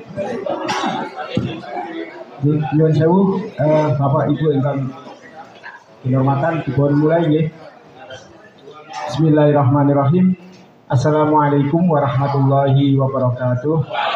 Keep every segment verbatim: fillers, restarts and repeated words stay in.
Nyuwun sewu, eh, Bapak Ibu ingkang dihormatan, dipun mulai nggih. Bismillahirrahmanirrahim. Assalamualaikum warahmatullahi wabarakatuh.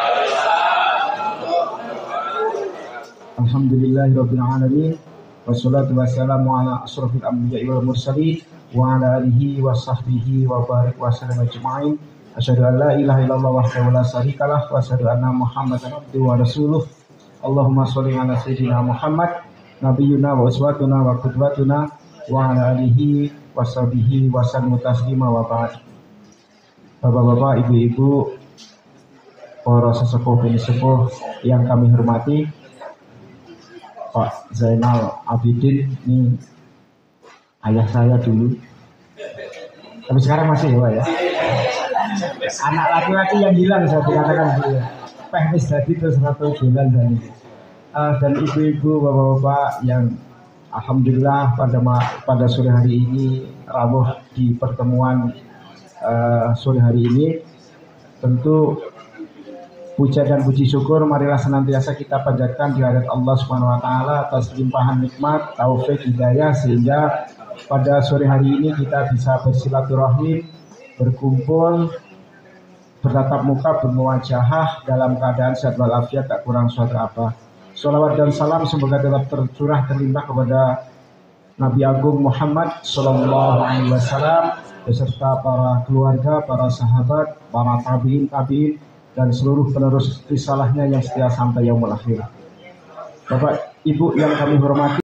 Alhamdulillahirabbil alamin. Wassalatu wassalamu ala asrofil anbiya'i wal mursalin wa ala alihi wa sahbihi wa barik wa sallam ajma'in. Asyhadu an la ilaha illallah wahdahu la syarikalah wa asyhadu anna Muhammadan abduhu wa rasuluh. Allahumma sholli ala sayyidina Muhammad nabiyyuna wa uswatuna wa qudwatuna wa ala alihi wa sahbihi wa sallam taslima wa ba'd. Bapak-bapak, ibu-ibu, para sesepuh dan sesepuh yang kami hormati, Pak Zainal Abidin, ini ayah saya dulu, tapi sekarang masih ya Pak ya. Anak laki-laki yang hilang saya dikatakan gitu ya. Pehmis jadi terus satu bulan dan uh, dan ibu-ibu, bapak-bapak yang alhamdulillah pada pada sore hari ini rawuh di pertemuan uh, sore hari ini, tentu puja dan puji syukur marilah senantiasa kita panjatkan di hadirat Allah Subhanahu wa taala atas limpahan nikmat, taufik, hidayah, sehingga pada sore hari ini kita bisa bersilaturahim, berkumpul, bertatap muka, bermuajahah dalam keadaan sehat walafiat, tak kurang suatu apa. Sholawat dan salam semoga tetap tercurah terlimpah kepada Nabi Agung Muhammad Sallallahu Alaihi Wasallam beserta para keluarga, para sahabat, para tabiin tabiin dan seluruh penerus risalahnya yang setia sampai yaumul akhir. Bapak Ibu yang kami hormati,